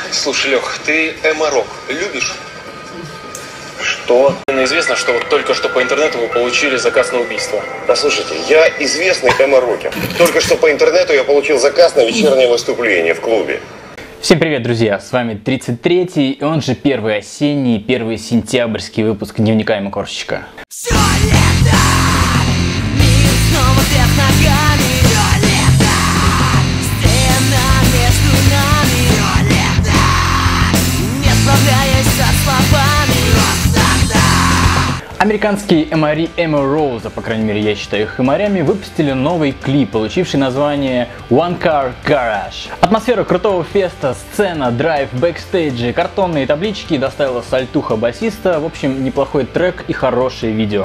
Слушай, Лех, ты эмо-рок любишь? Что? Известно, что вот только что по интернету вы получили заказ на убийство. Послушайте, я известный эмо-рокер. Только что по интернету я получил заказ на вечернее выступление в клубе. Всем привет, друзья! С вами 33-й, и он же первый осенний, первый сентябрьский выпуск дневника эмо-корщика. Все лето, мир снова вверх ногами. Все лето, стена между нами. Все лето, не справляясь со словами. Американские эмори Эмо Роуза, по крайней мере я считаю их эморями, выпустили новый клип, получивший название One Car Garage. Атмосфера крутого феста, сцена, драйв, бэкстейджи, картонные таблички доставила сальтуха басиста. В общем, неплохой трек и хорошее видео.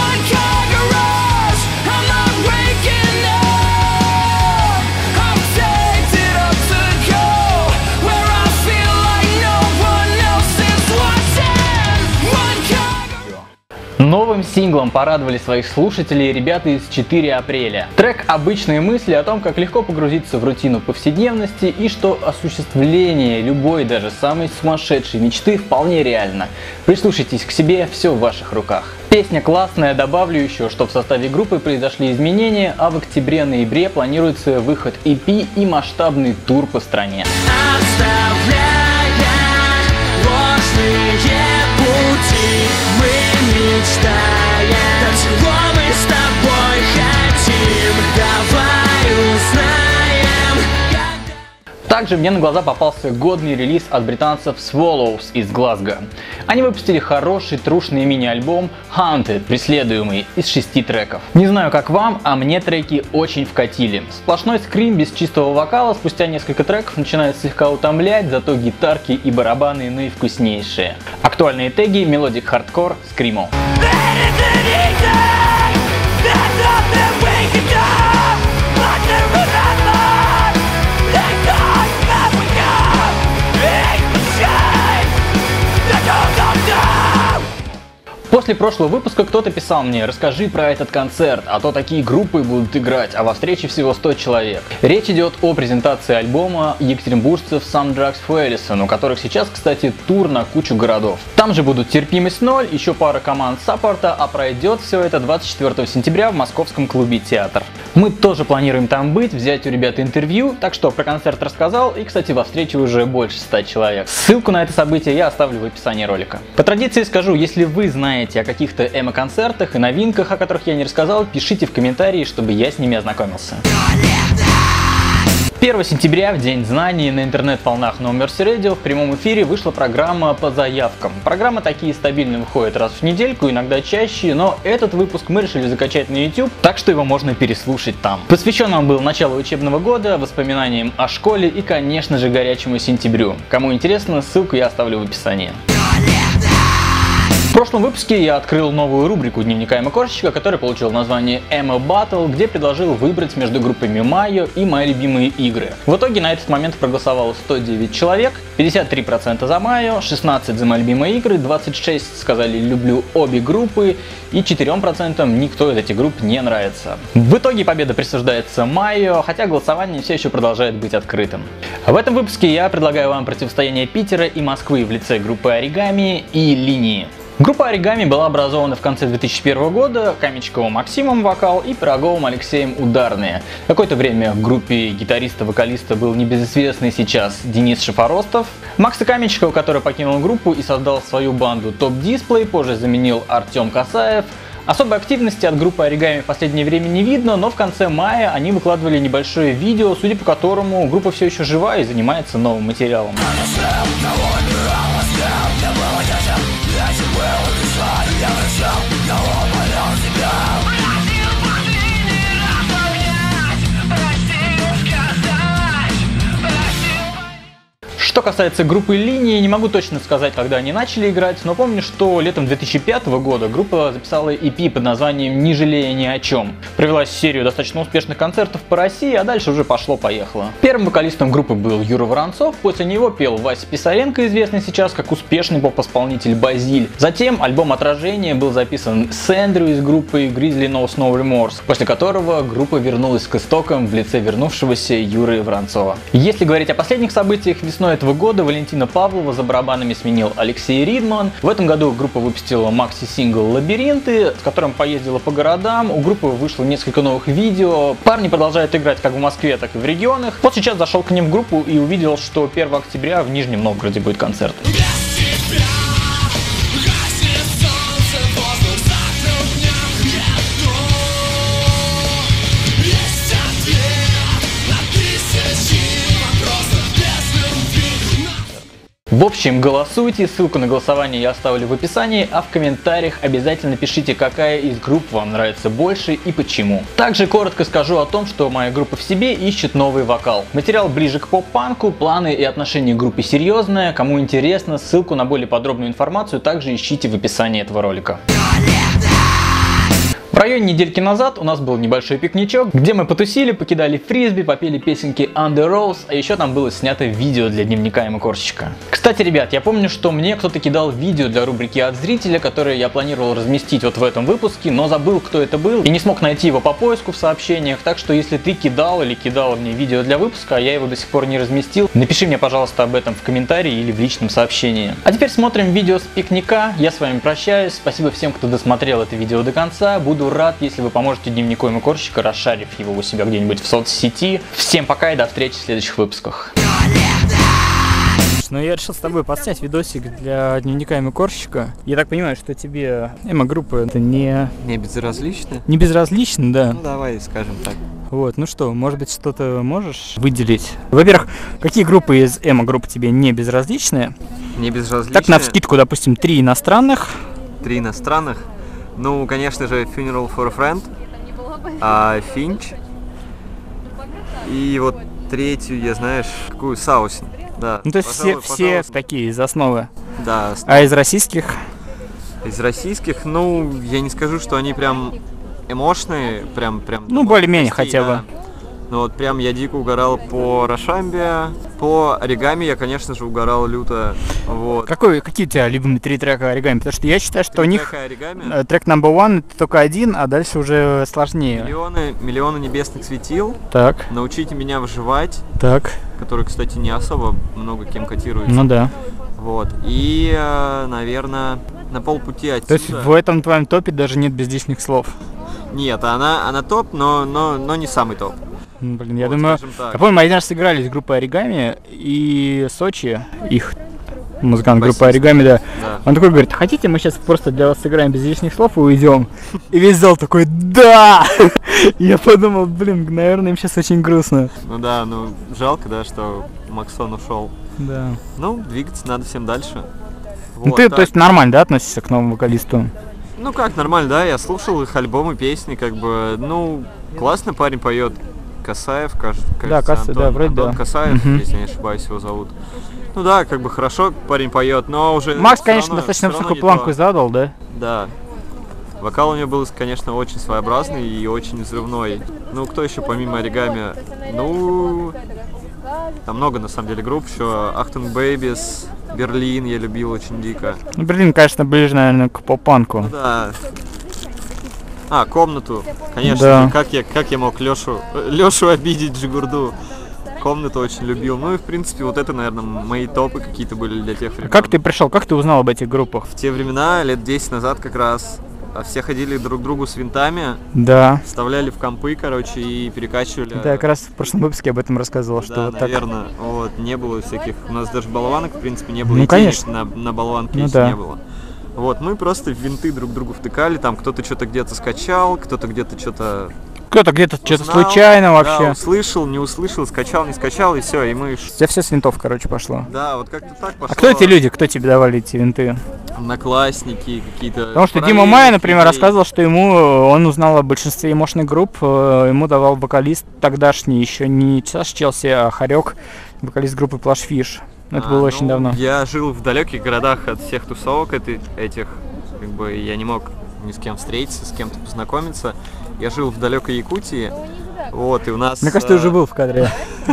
Новым синглом порадовали своих слушателей ребята из 4 апреля. Трек «Обычные мысли» о том, как легко погрузиться в рутину повседневности и что осуществление любой, даже самой сумасшедшей мечты вполне реально. Прислушайтесь к себе, все в ваших руках. Песня классная, добавлю еще, что в составе группы произошли изменения, а в октябре-ноябре планируется выход EP и масштабный тур по стране. До чего мы с тобой хотим, давай узнаем. Также мне на глаза попался годный релиз от британцев Swallows из Глазго. Они выпустили хороший трушный мини-альбом Haunted, преследуемый, из 6 треков. Не знаю как вам, а мне треки очень вкатили. Сплошной скрим без чистого вокала спустя несколько треков начинает слегка утомлять, зато гитарки и барабаны наивкуснейшие. Актуальные теги, мелодик хардкор, скримо. После прошлого выпуска кто-то писал мне: расскажи про этот концерт, а то такие группы будут играть, а во встрече всего 100 человек. Речь идет о презентации альбома екатеринбуржцев Some Drugs for Ellison, у которых сейчас, кстати, тур на кучу городов. Там же будут Терпимость 0, еще пара команд саппорта, а пройдет все это 24 сентября в московском клубе «Театр». Мы тоже планируем там быть, взять у ребят интервью, так что про концерт рассказал, и, кстати, во встрече уже больше 100 человек. Ссылку на это событие я оставлю в описании ролика. По традиции скажу, если вы знаете о каких-то эмо-концертах и новинках, о которых я не рассказал, пишите в комментарии, чтобы я с ними ознакомился. 1 сентября, в День знаний, на интернет-волнах No Mercy Radio в прямом эфире вышла программа по заявкам. Программы такие стабильно выходят раз в недельку, иногда чаще, но этот выпуск мы решили закачать на YouTube, так что его можно переслушать там. Посвящен он был началу учебного года, воспоминаниям о школе и, конечно же, горячему сентябрю. Кому интересно, ссылку я оставлю в описании. В прошлом выпуске я открыл новую рубрику дневника эмо-корщика, которая получила название Emo Battle, где предложил выбрать между группами Майо и мои любимые игры. В итоге на этот момент проголосовало 109 человек, 53% за Майо, 16% за мои любимые игры, 26% сказали люблю обе группы и 4% никто из этих групп не нравится. В итоге победа присуждается Майо, хотя голосование все еще продолжает быть открытым. В этом выпуске я предлагаю вам противостояние Питера и Москвы в лице группы Оригами и Линии. Группа Оригами была образована в конце 2001 года Каменчиковым Максимом вокал и Пироговым Алексеем ударные. Какое-то время в группе гитариста-вокалиста был небезызвестный сейчас Денис Шифоростов. Макса Каменчикова, который покинул группу и создал свою банду Top Display, позже заменил Артем Касаев. Особой активности от группы Оригами в последнее время не видно, но в конце мая они выкладывали небольшое видео, судя по которому группа все еще жива и занимается новым материалом. Что касается группы Линии, не могу точно сказать, когда они начали играть, но помню, что летом 2005 года группа записала EP под названием «Не жалея ни о чем». Провела серию достаточно успешных концертов по России, а дальше уже пошло-поехало. Первым вокалистом группы был Юра Воронцов, после него пел Вася Писаренко, известный сейчас как успешный поп-исполнитель Базиль. Затем альбом «Отражение» был записан с Эндрю из группы Grizzly Knows No Remorse, после которого группа вернулась к истокам в лице вернувшегося Юры Воронцова. Если говорить о последних событиях весной этого этого года Валентина Павлова за барабанами сменил Алексей Ридман. В этом году группа выпустила макси-сингл «Лабиринты», с которым поездила по городам. У группы вышло несколько новых видео. Парни продолжают играть как в Москве, так и в регионах. Вот сейчас зашел к ним в группу и увидел, что 1 октября в Нижнем Новгороде будет концерт. В общем, голосуйте, ссылку на голосование я оставлю в описании, а в комментариях обязательно пишите, какая из групп вам нравится больше и почему. Также коротко скажу о том, что моя группа в себе ищет новый вокал. Материал ближе к поп-панку, планы и отношения к группе серьезные. Кому интересно, ссылку на более подробную информацию также ищите в описании этого ролика. В районе недельки назад у нас был небольшой пикничок, где мы потусили, покидали фрисби, попели песенки Under Rose, а еще там было снято видео для дневника МКорщика. Кстати, ребят, я помню, что мне кто-то кидал видео для рубрики от зрителя, которое я планировал разместить вот в этом выпуске, но забыл, кто это был, и не смог найти его по поиску в сообщениях, так что если ты кидал или кидала мне видео для выпуска, а я его до сих пор не разместил, напиши мне, пожалуйста, об этом в комментарии или в личном сообщении. А теперь смотрим видео с пикника, я с вами прощаюсь, спасибо всем, кто досмотрел это видео до конца, буду рад, если вы поможете дневнику МКорщика, расшарив его у себя где-нибудь в соцсети. Всем пока и до встречи в следующих выпусках. Ну, я решил с тобой подснять видосик для дневника МКорщика. Я так понимаю, что тебе эмо-группа это не безразлично? Не безразлично, да. Ну, давай скажем так. Вот, ну что, может быть, что-то можешь выделить? Во-первых, какие группы из эмо-групп тебе не безразличны? Не безразличны? Так, навскидку, допустим, 3 иностранных. 3 иностранных? Ну, конечно же, Funeral for a Friend, Finch. И вот третью, я знаешь, какую? Саусин. Да. Ну, то есть все такие из основы. Да. А из российских? Из российских, ну, я не скажу, что они прям эмошные, прям. Ну, более-менее хотя бы. Ну вот прям я дико угорал по Рошамбе, по Оригами я, конечно же, угорал люто. Вот. Какие у тебя любимые 3 трека Оригами? Потому что я считаю, что у них трек number one это только один, а дальше уже сложнее. Миллионы небесных светил. Так. Научите меня выживать. Так. Который, кстати, не особо много кем котируется. Ну да. Вот. И, наверное, на полпути отсюда. То есть в этом твоем топе даже нет безличных слов? Нет, она топ, но не самый топ. Блин, я думаю, я помню, мы один раз сыграли с группой Оригами и Сочи, их музыкант группы Оригами, да. Он такой говорит: хотите, мы сейчас просто для вас сыграем без лишних слов и уйдем? И весь зал такой: да! Я подумал, блин, наверное, им сейчас очень грустно. Ну да, ну жалко, да, что Максон ушел. Да. Ну, двигаться надо всем дальше. Ну вот, ты, то есть, нормально, да, относишься к новому вокалисту? Ну как, нормально, да, я слушал их альбомы, песни, как бы, ну, классно парень поет. Касаев, кажется, да, да, вроде Антон да. Касаев, если не ошибаюсь, его зовут. Ну да, как бы хорошо парень поет, но уже... Макс, конечно, достаточно высокую планку задал, да? Да. Вокал у него был, конечно, очень своеобразный и очень взрывной. Ну, кто еще помимо Оригами? Ну, там много, на самом деле, групп еще. Achtung Babies, Берлин я любил очень дико. Ну, Берлин, конечно, ближе, наверное, к поп-панку. Ну, да. Комнату, конечно, да. Как я мог Лешу обидеть, Джигурду. Комнату очень любил. Ну и в принципе вот это, наверное, мои топы какие-то были для тех времен. Как ты пришел, как ты узнал об этих группах? В те времена, лет 10 назад как раз, все ходили друг к другу с винтами. Да. Вставляли в компы, короче, и перекачивали. Да, как раз в прошлом выпуске об этом рассказывал, да, что вот наверное, так. Вот, не было всяких, у нас даже болванок, в принципе, не было. Ну, и конечно. На болванки ну, да. не было. Вот, мы просто винты друг другу втыкали, там кто-то что-то где-то скачал, кто-то где-то что-то... Кто-то где-то что-то случайно вообще. Да, услышал, не услышал, скачал, не скачал, и все, и мы... У тебя все с винтов, короче, пошло. Да, вот как-то так пошло. А кто эти люди, кто тебе давали эти винты? Одноклассники какие-то... Потому что Дима Майя, например, рассказывал, что он узнал о большинстве эмошных групп, ему давал вокалист тогдашний, еще не Саша Челси, а Харек, вокалист группы Plush Fish. Это было очень давно. Я жил в далеких городах от всех тусовок этих, как бы я не мог ни с кем встретиться, с кем-то познакомиться. Я жил в далекой Якутии, вот, и у нас... Мне кажется, ты уже был в кадре.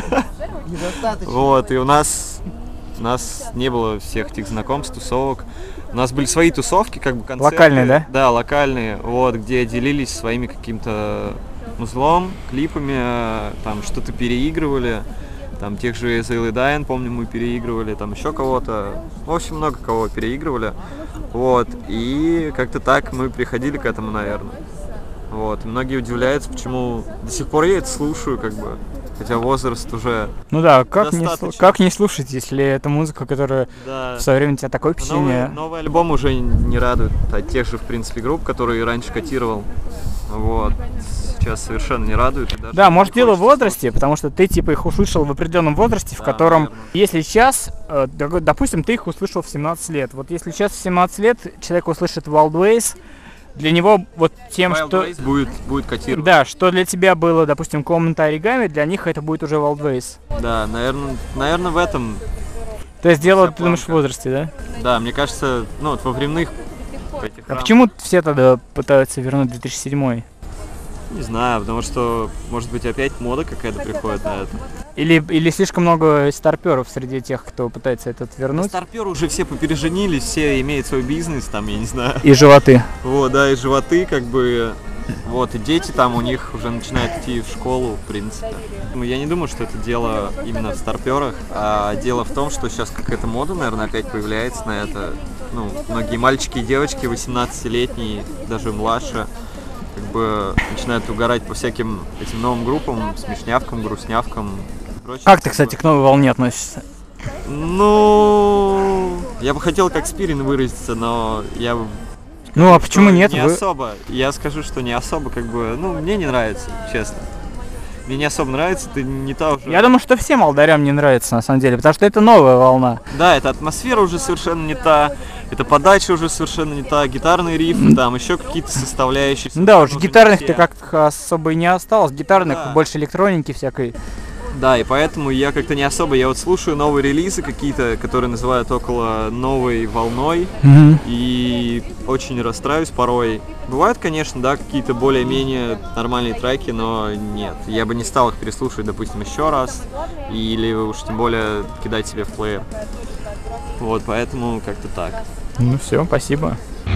Вот, и у нас не было всех этих знакомств, тусовок. У нас были свои тусовки, как бы концерты. Локальные, да? Да, локальные, вот, где делились своими каким-то узлом, клипами, там что-то переигрывали. Там тех же Azale Dyne, помню, мы переигрывали, там еще кого-то. В общем, много кого переигрывали. Вот. И как-то так мы приходили к этому, наверное. Вот. И многие удивляются, почему до сих пор я это слушаю, как бы. Хотя возраст уже. Ну да, как не слушать, если это музыка, которая в свое время тебя такое впечатление. Новый альбом уже не радует от тех же, в принципе, групп, которые раньше котировал. Вот. Сейчас совершенно не радует. Да, может дело в возрасте, потому что ты типа их услышал в определенном возрасте, в котором, наверное. Если сейчас, допустим, ты их услышал в 17 лет. Вот если сейчас в 17 лет человек услышит Wild Ways, для него вот тем, Wild что... Ways будет котировать. Да, что для тебя было, допустим, комната оригами, для них это будет уже Wild Ways. Да, наверное, в этом... То есть дело, ты думаешь, в возрасте, да? Да, мне кажется, ну вот во временных этих А почему все тогда пытаются вернуть 2007? Не знаю, потому что, может быть, опять мода какая-то приходит на это. Или слишком много старперов среди тех, кто пытается этот вернуть. Старперы уже все попереженились, все имеют свой бизнес, там, я не знаю. И животы. Вот, да, и животы, как бы, вот, и дети там у них уже начинают идти в школу, в принципе. Я не думаю, что это дело именно в старперах, а дело в том, что сейчас какая-то мода, наверное, опять появляется на это. Ну, многие мальчики и девочки, 18-летние, даже младше, как бы начинают угорать по всяким этим новым группам, смешнявкам, грустнявкам. Прочее, как ты, кстати, к новой волне относишься? Ну, я бы хотел как Спирин выразиться, но я... Ну, а почему нет? Не особо. Я скажу, что не особо, как бы, ну, мне не нравится, честно. Мне не особо нравится, ты не та уже... Я думаю, что всем алдарям не нравится, на самом деле, потому что это новая волна. Да, эта атмосфера уже совершенно не та, эта подача уже совершенно не та, гитарные рифы, там еще какие-то составляющие. Да, уже гитарных-то как-то особо и не осталось, гитарных да. Больше электроники всякой. Да, и поэтому я как-то не особо, я вот слушаю новые релизы какие-то, которые называют около новой волной, и очень расстраиваюсь порой. Бывают, конечно, да, какие-то более-менее нормальные треки, но нет, я бы не стал их переслушивать, допустим, еще раз, или уж тем более кидать себе в плеер. Вот, поэтому как-то так. Ну все, спасибо.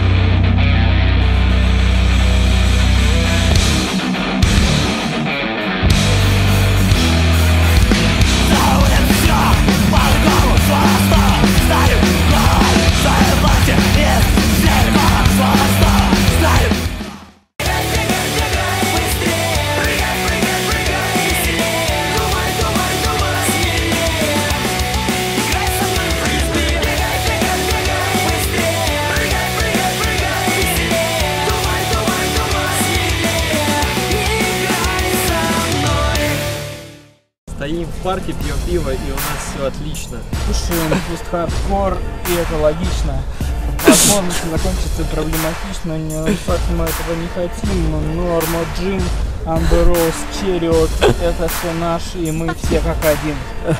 Стоим в парке, пьем пиво, и у нас все отлично. Слушаем пост-хардкор, и это логично. Возможно, закончится проблематично, не факт, мы этого не хотим. Норма, Джин, Амберос, Черриот, это все наши, и мы все как один.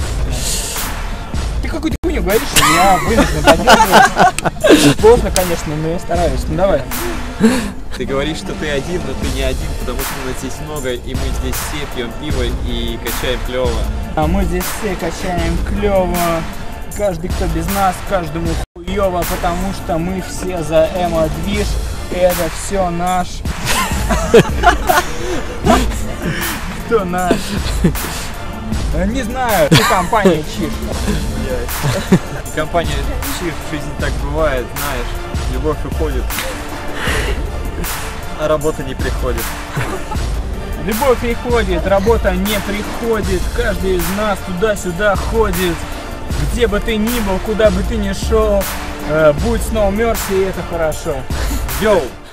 Ты какую-то хуйню говоришь, я вынужден поддерживать. Сложно, конечно, но я стараюсь. Ну давай. Ты говоришь, что ты один, но ты не один, потому что нас здесь много, и мы здесь все пьем пиво и качаем клево. А мы здесь все качаем клево. Каждый, кто без нас, каждому хуево, потому что мы все за эмо-движ. Это все наш. Кто наш? Не знаю, ты компания Чиф. Компания Чиф в жизни так бывает, знаешь, любовь уходит, а работа не приходит. Любовь приходит, работа не приходит, каждый из нас туда-сюда ходит. Где бы ты ни был, куда бы ты ни шел, будь с No Mercy, и это хорошо. Йоу!